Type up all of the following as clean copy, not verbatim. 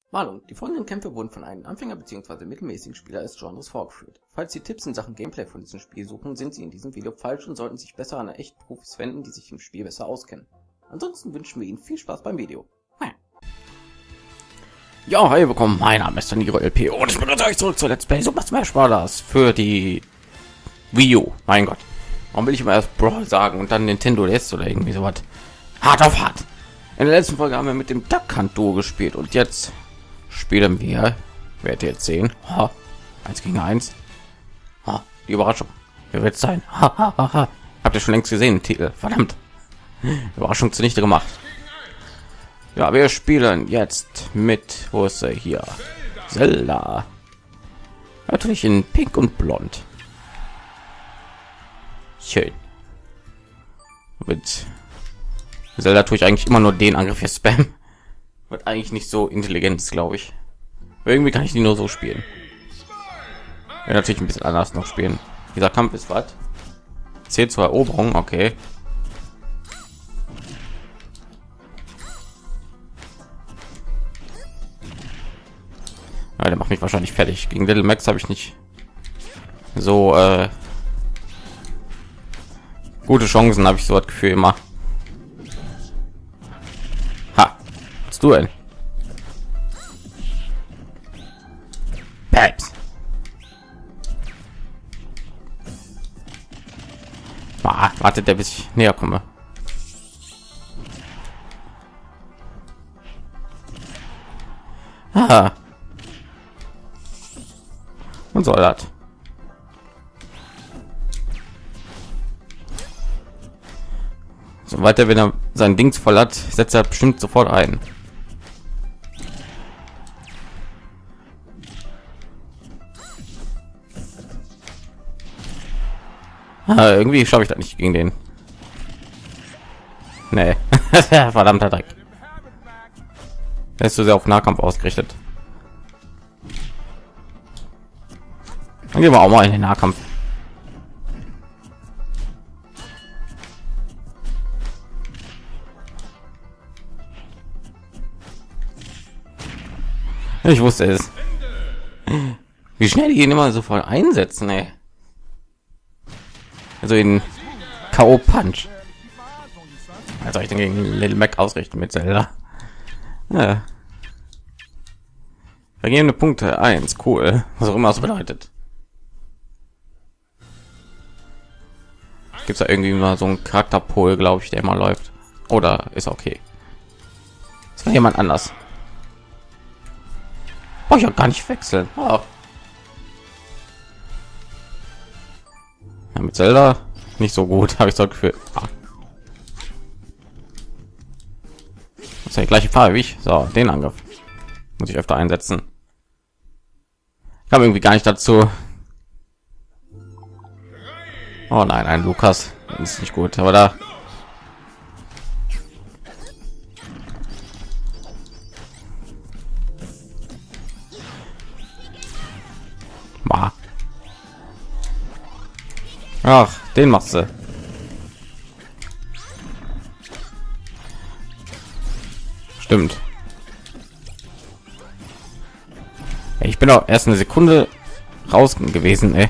Malung. Die folgenden Kämpfe wurden von einem Anfänger bzw. mittelmäßigen Spieler des Genres vorgeführt. Falls Sie Tipps in Sachen Gameplay von diesem Spiel suchen, sind Sie in diesem Video falsch und sollten sich besser an echte Profis wenden, die sich im Spiel besser auskennen. Ansonsten wünschen wir Ihnen viel Spaß beim Video. Ja, hi, willkommen, mein Name ist Niro LP und ich begrüße euch zurück zu Let's Play Super Smash Bros. Für die Wii U. Mein Gott. Warum will ich immer erst Brawl sagen und dann Nintendo DS oder irgendwie sowas? Hart auf hart. In der letzten Folge haben wir mit dem Duck Hunt Duo gespielt und jetzt spielen wir, werdet ihr jetzt sehen, 1 gegen 1. Die Überraschung. Wer wird es sein? Habt ihr schon längst gesehen, den Titel? Verdammt. Überraschung zunichte gemacht. Ja, wir spielen jetzt mit, wo ist er hier? Zelda. Natürlich in Pink und Blond. Schön. Mit Zelda tue ich eigentlich immer nur den Angriff hier spam. Wird eigentlich nicht so intelligent, glaube ich. Irgendwie kann ich die nur so spielen. Ja, natürlich ein bisschen anders noch spielen. Dieser Kampf ist was? Zählt zur Eroberung, okay. Ja, der macht mich wahrscheinlich fertig. Gegen Little Max habe ich nicht so gute Chancen, habe ich so das Gefühl immer. Ha, was du denn? Babs. Wartet der, bis ich näher komme. Und soll das? Sobald er, wenn er sein Dings voll hat, setzt er bestimmt sofort ein. Irgendwie schaffe ich das nicht gegen den. Nee. Verdammter Dreck. Er ist so sehr auf Nahkampf ausgerichtet. Dann gehen wir auch mal in den Nahkampf. Ich wusste es. Wie schnell die ihn immer so voll einsetzen, ey. Also in K.O. Punch. Also ich den gegen Little Mac ausrichten mit Zelda. Ja. Vergebene Punkte 1, cool. Was auch immer es bedeutet. Gibt es da irgendwie mal so einen Charakterpol, glaube ich, der immer läuft? Oder ist okay? Das war jemand anders. Ich auch gar nicht wechseln. Ja, mit Zelda nicht so gut, habe ich so Gefühl. Das ist ja die gleiche Farbe wie ich. So, den Angriff muss ich öfter einsetzen. Ich habe irgendwie gar nicht dazu. Oh nein, ein Lukas ist nicht gut, aber da ach, den machst du. Stimmt. Ich bin auch erst eine Sekunde raus gewesen, ey.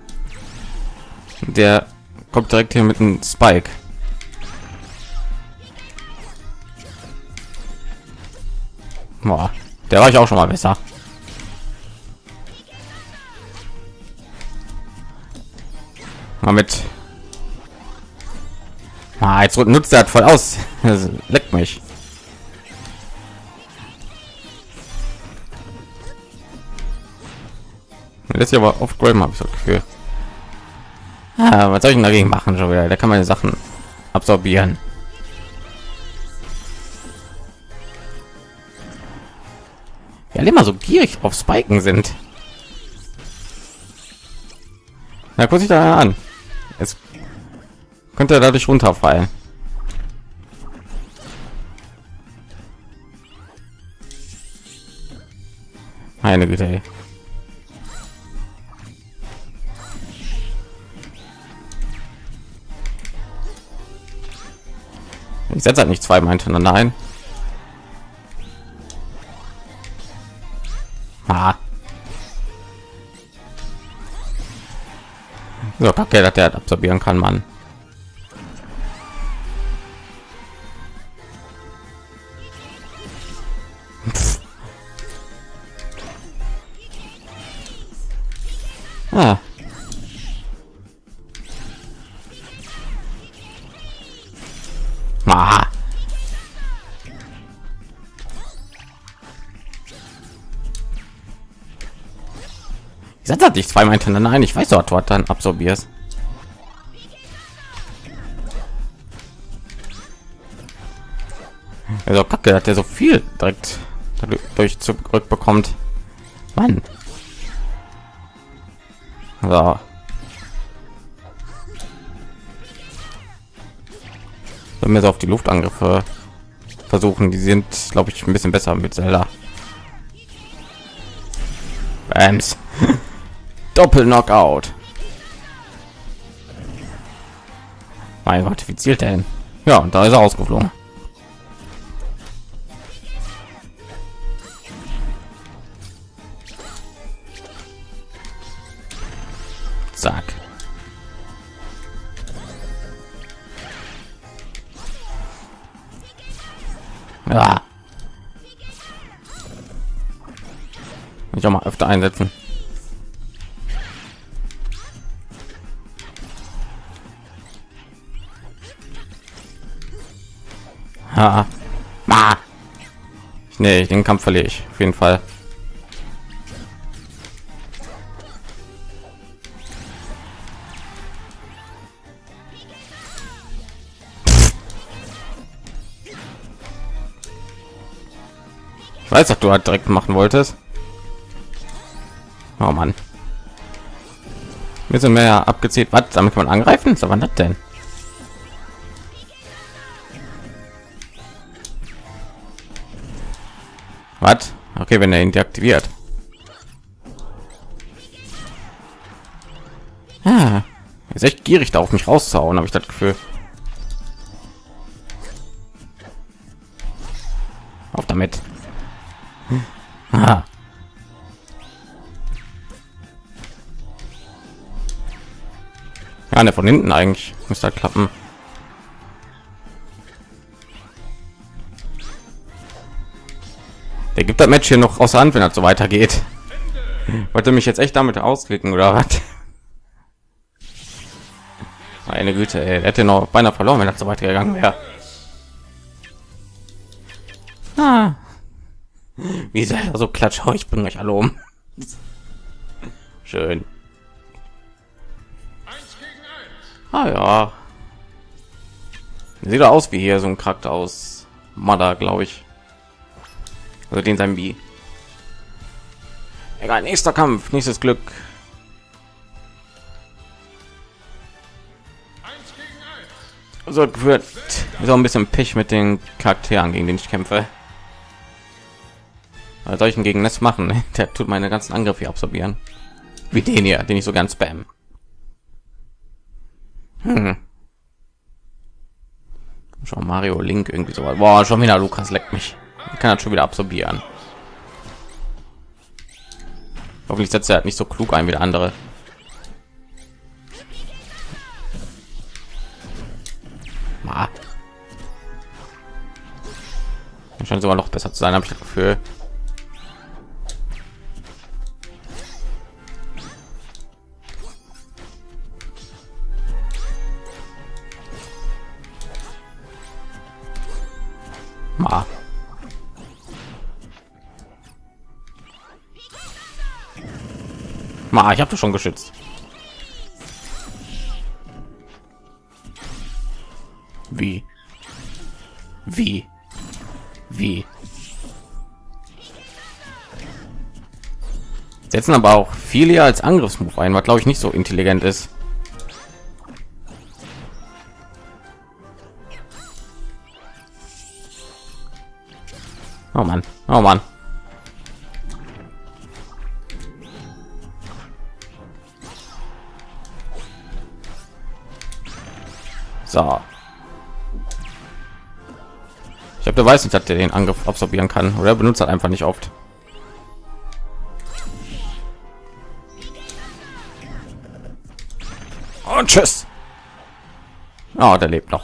Der kommt direkt hier mit einem Spike. Boah, der war ich auch schon mal besser. Mal mit. Jetzt nutzt er voll aus. Das leckt mich. Lässt sich aber oft graben, habe ich das Gefühl. Was soll ich denn dagegen machen schon wieder? Da kann man die Sachen absorbieren. Ja, immer so gierig auf Spiken sind. Na, guck sich da an. Jetzt könnte er dadurch runterfallen. Meine Güte, ey. Ich setze halt nicht zweimal hintereinander ein. Ah. So, kacke, dass der absorbieren kann, Mann. Ah. Ah. Ich setze dich zweimal hintereinander ein. Ich weiß doch, dort dann absorbierst. Also kacke, hat der so viel direkt dadurch zurückbekommt. Mann. So. Wenn wir so auf die Luftangriffe versuchen, die sind, glaube ich, ein bisschen besser mit Zelda. Bams. Doppel Knockout. Mein Gott, wie zielt er denn? Ja, und da ist er ausgeflogen. Zack. Ja. Ich auch mal öfter einsetzen. Ha. Ma. Nee, den Kampf verliere ich auf jeden Fall. Ich weiß, dass du halt direkt machen wolltest. Oh Mann. Wir sind mehr abgezielt. Was? Damit kann man angreifen? Was war das denn? Was? Okay, wenn er ihn deaktiviert. Ah, ist echt gierig, da auf mich rauszuhauen, habe ich das Gefühl. Auf damit. Ah. Ja, ne, von hinten eigentlich müsste das klappen. Der gibt das Match hier noch außer Hand, wenn das so weitergeht. Wollte mich jetzt echt damit ausklicken oder was? Meine Güte, ey, der hätte noch beinahe verloren, wenn das so weitergegangen wäre. Ah. Wie sei er so klatsch? Oh, ich bringe euch alle um. Schön. Ah ja. Sieht doch aus wie hier so ein Charakter aus Mother, glaube ich. Also den sein Bi. Egal, nächster Kampf, nächstes Glück. So wird so ein bisschen Pech mit den Charakteren, gegen den ich kämpfe. Bei solchen gegen das machen, der tut meine ganzen Angriffe hier absorbieren. Wie den hier, den ich so ganz spam. Schon Mario, Link irgendwie so. Boah, schon wieder Lukas leckt mich. Ich kann das schon wieder absorbieren. Hoffentlich setzt er halt nicht so klug ein wie der andere. Ma. Scheint sogar noch besser zu sein, habe ich das Gefühl. Ma. Ma, ich habe das schon geschützt. Wie? Setzen aber auch viele als Angriffsmove ein, was glaube ich nicht so intelligent ist. Oh Mann, oh Mann. So. Ich habe, der weiß nicht, dass der den Angriff absorbieren kann, oder benutzt halt einfach nicht oft. Und tschüss. Oh, der lebt noch.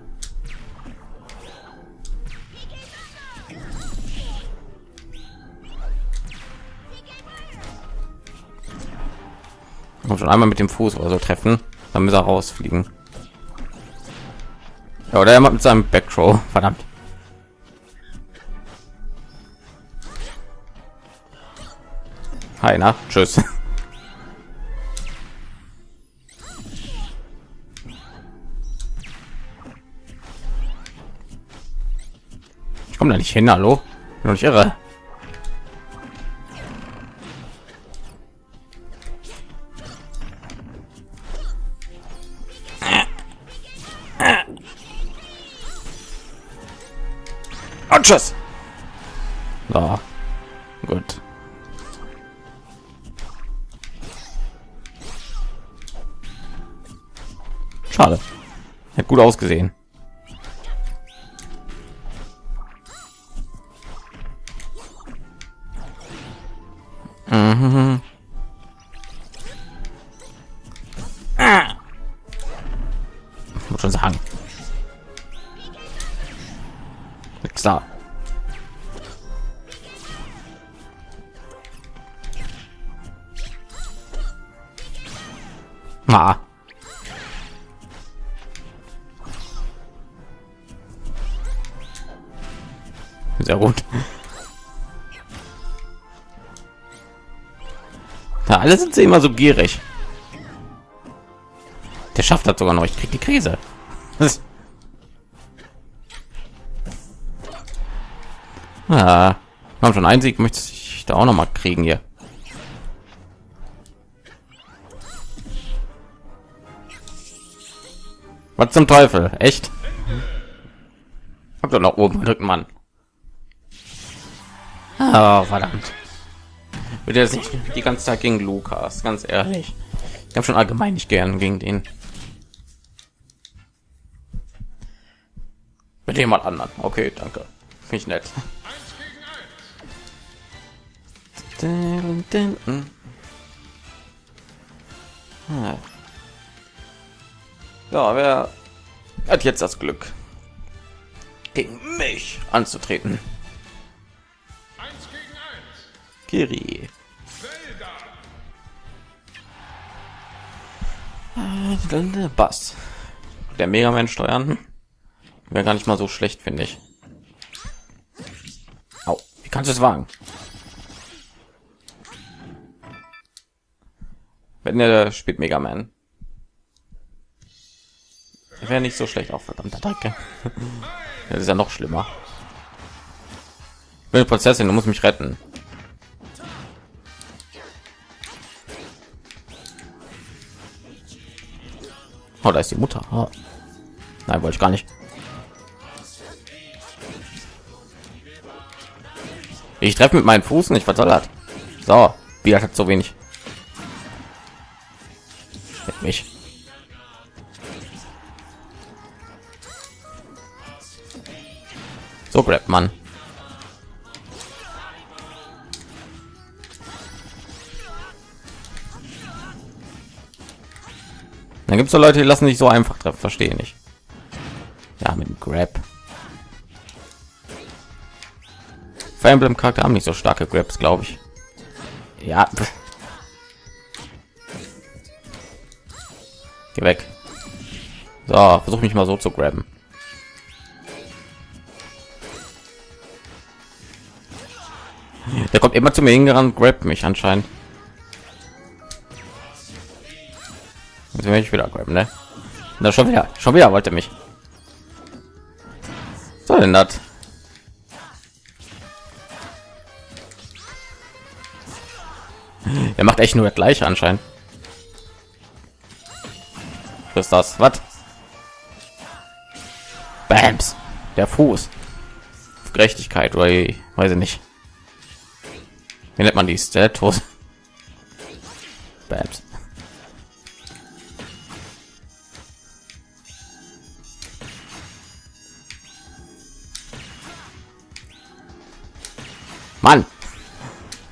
Und schon einmal mit dem Fuß oder so treffen, dann muss er rausfliegen. Ja, oder er macht mit seinem Backthrow. Verdammt. Hi, na, tschüss. Ich komme da nicht hin, hallo? Bin doch nicht irre. Und tschüss. So. Gut. Schade. Hat gut ausgesehen. Mhm. Muss schon sagen. Nix da. Ah. Sehr gut. Ja, alle sind sie immer so gierig. Der schafft das sogar noch. Ich krieg die Krise. Ja, haben schon einen Sieg, möchte ich da auch noch mal kriegen hier. Was zum Teufel? Echt? Hab doch noch oben gedrückt, Mann. Oh, verdammt. Wird jetzt nicht die ganze Zeit gegen Lukas, ganz ehrlich. Ich habe schon allgemein nicht gern gegen den. Mit jemand anderen. Okay, danke. Finde ich nett. Ja, wer hat jetzt das Glück, gegen mich anzutreten? Kiri. Bass. Der Mega Man steuern wäre gar nicht mal so schlecht, finde ich. Au, wie kannst du es wagen? Wenn der spielt Mega Man, wäre nicht so schlecht. Auch verdammter Dreck. Das ist ja noch schlimmer. Ich bin eine Prinzessin, du musst mich retten. Oh, da ist die Mutter. Oh. Nein, wollte ich gar nicht. Ich treffe mit meinen Fuß nicht, was soll das? So, wie hat so wenig. Mit mich. So grabt man. Dann gibt es so Leute, die lassen sich so einfach treffen, verstehe nicht. Ja, mit dem Grab. Fire Emblem Charakter haben nicht so starke Grabs, glaube ich. Ja. Geh weg. So, versuch mich mal so zu grabben. Der kommt immer zu mir hingerannt, grabt mich anscheinend. Jetzt werde ich wieder grabben, ne? Na, schon wieder wollte mich. Was soll denn das? Er macht echt nur das gleiche anscheinend. Was ist das? Was? Bams. Der Fuß. Gerechtigkeit oder weiß ich nicht. Wie nennt man die Status? Bams. Mann.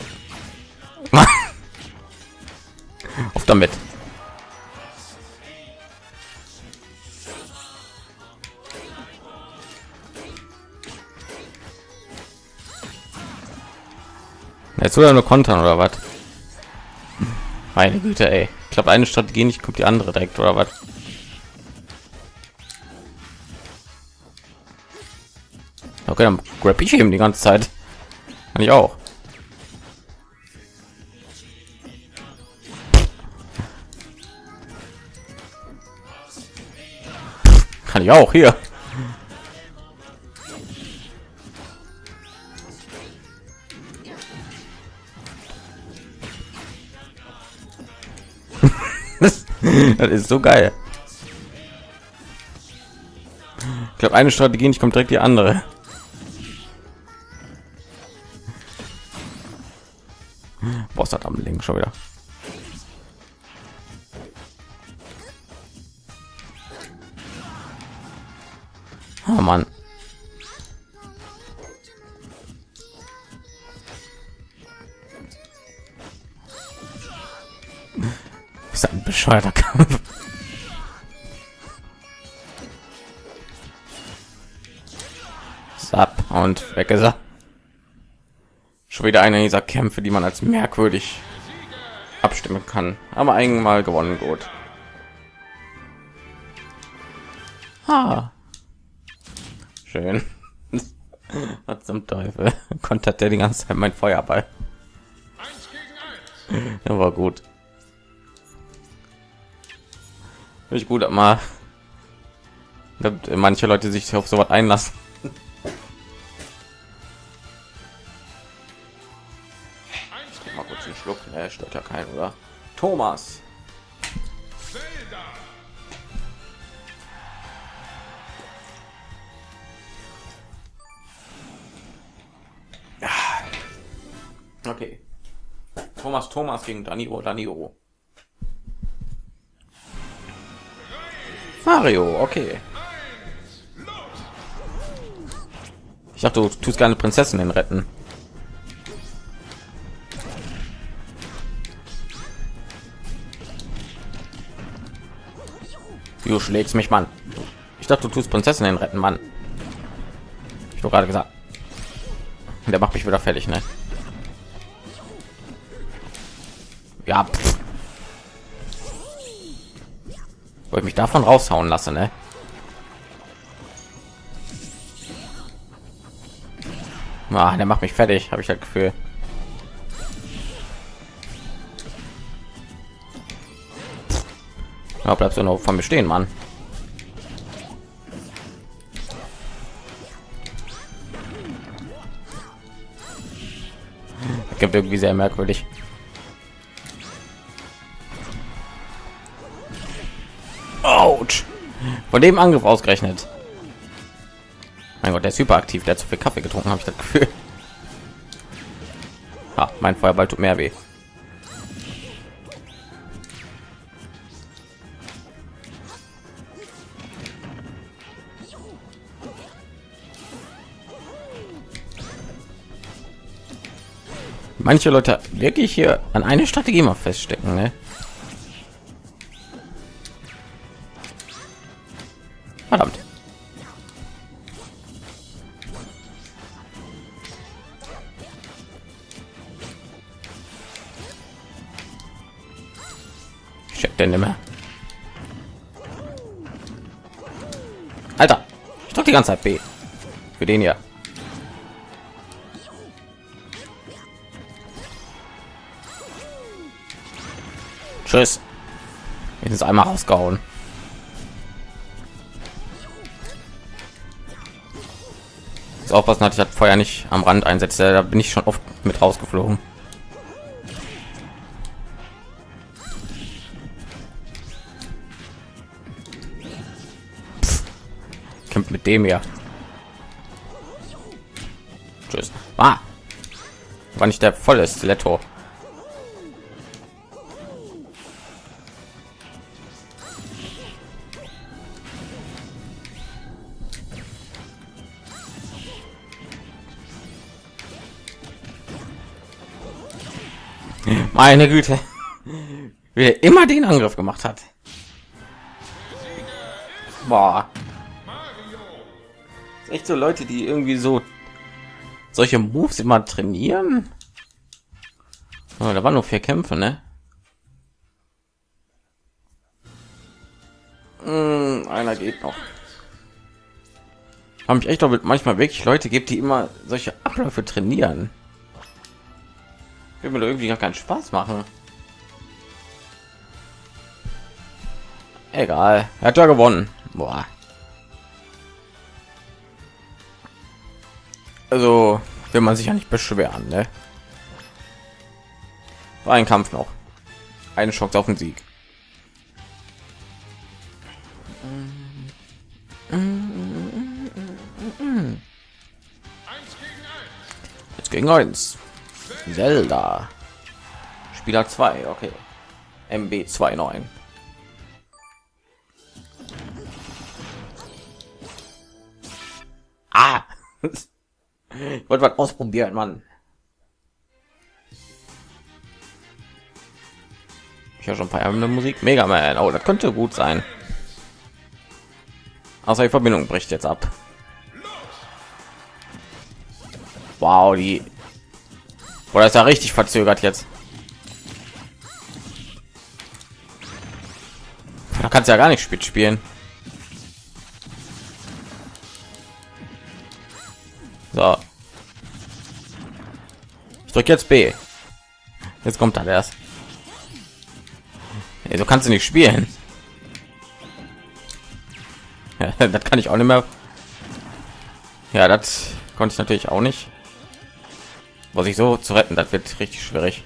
Mann. Auf damit. Jetzt soll er nur kontern oder was? Meine Güte, ey. Ich glaube, eine Strategie nicht, kommt die andere direkt oder was? Okay, dann grab ich eben die ganze Zeit. Kann ich auch. Kann ich auch hier. Das ist so geil. Ich glaube, eine Strategie nicht kommt direkt die andere. Boss hat am Link schon wieder. Oh Mann. Ist ein bescheuerter Kampf. Zap und weg ist er. Schon wieder einer dieser Kämpfe, die man als merkwürdig abstimmen kann. Aber einmal gewonnen, gut. Ha. Schön. Was zum Teufel? Kontert der die ganze Zeit mein Feuerball? Ja, war gut. Nicht gut, aber manche Leute sich auf sowas einlassen. Mal kurz einen Schluck, ne, stört ja keinen, oder? Thomas. Ja. Okay. Thomas gegen Daniro. Mario, okay. Ich dachte, du tust keine Prinzessinnen retten. Du schlägst mich, Mann. Ich dachte, du tust Prinzessinnen retten, Mann. Ich habe gerade gesagt. Der macht mich wieder fertig, ne? Ja. Pff. Wollte mich davon raushauen lassen, ne? Ah, der macht mich fertig, habe ich das Gefühl. Ja, bleibst du noch von mir stehen, Mann. Das gibt irgendwie sehr merkwürdig. Autsch. Von dem Angriff ausgerechnet. Mein Gott, der ist hyperaktiv. Der hat zu viel Kaffee getrunken, habe ich das Gefühl. Ha, mein Feuerball tut mehr weh. Manche Leute wirklich hier an eine Strategie mal feststecken, ne? Verdammt. Check denn immer. Alter, ich drück die ganze Zeit B. Für den hier. Tschüss. Ich ist einmal rausgehauen. Das aufpassen, hatte ich das Feuer nicht am Rand einsetzt. Da bin ich schon oft mit rausgeflogen. Kämpft mit dem hier. Tschüss. Ah, war nicht der volle Stiletto. Meine Güte, wie er immer den Angriff gemacht hat. Boah. Echt so Leute, die irgendwie so solche Moves immer trainieren. Oh, da waren nur 4 Kämpfe, ne? Einer geht noch. Haben mich echt doch manchmal wirklich Leute gibt, die immer solche Abläufe trainieren. Will mir irgendwie gar keinen Spaß machen. Egal, er hat ja gewonnen. Boah. Also will man sich ja nicht beschweren, ne? War ein Kampf noch. Eine Chance auf den Sieg. Jetzt gegen 1. Zelda. Spieler 2, okay. MB29. Ah! Ich wollte was ausprobieren, Mann. Ich höre schon ein paar Musik. Mega Man. Oh, das könnte gut sein. Außer die Verbindung bricht jetzt ab. Wow, die. Oder ist ja richtig verzögert jetzt. Da kannst du ja gar nicht spielen. So. Ich drücke jetzt B. Jetzt kommt er erst. Hey, so kannst du nicht spielen. Ja, das kann ich auch nicht mehr. Ja, das konnte ich natürlich auch nicht. Was ich so zu retten, das wird richtig schwierig.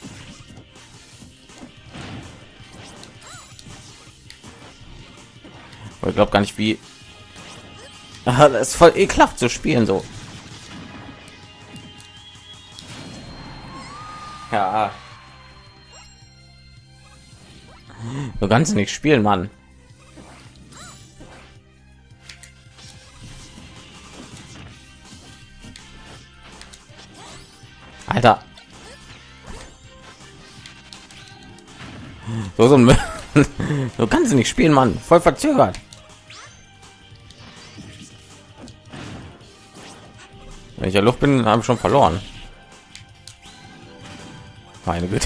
Aber ich glaube gar nicht, wie. Das ist voll ekelhaft zu spielen so. Ja. Du kannst nicht spielen, Mann. Alter. So ein du kannst nicht spielen, Mann. Voll verzögert. Wenn ich in der Luft bin, habe ich schon verloren. Meine Güte.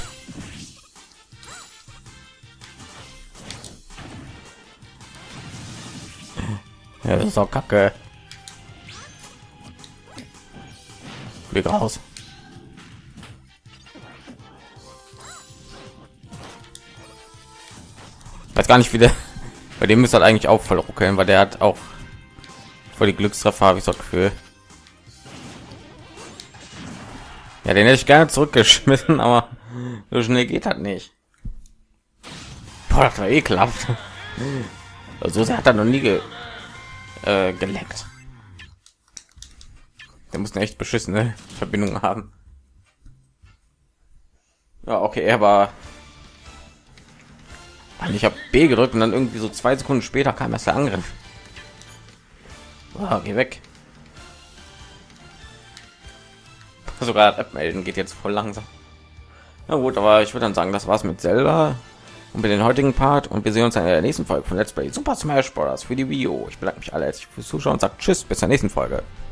Ja, das ist auch kacke. Weg raus. Weiß gar nicht, wie der bei dem ist halt eigentlich auch voll ruckeln, weil der hat auch voll die Glückstreffer, habe ich so das Gefühl. Ja, den hätte ich gerne zurückgeschmissen, aber so schnell geht das nicht. Boah, das war ekelhaft. So sehr hat er noch nie geleckt. Der muss eine echt beschissene Verbindung haben. Ja, okay, aber ich habe B gedrückt und dann irgendwie so 2 Sekunden später kam erst der Angriff. Oh, geh weg. Sogar abmelden geht jetzt voll langsam. Na gut, aber ich würde dann sagen, das war's mit Zelda und mit den heutigen Part und wir sehen uns in der nächsten Folge von Let's Play Super Smash Bros. Für die Wii U. Ich bedanke mich alle herzlich fürs Zuschauen und sage Tschüss, bis zur nächsten Folge.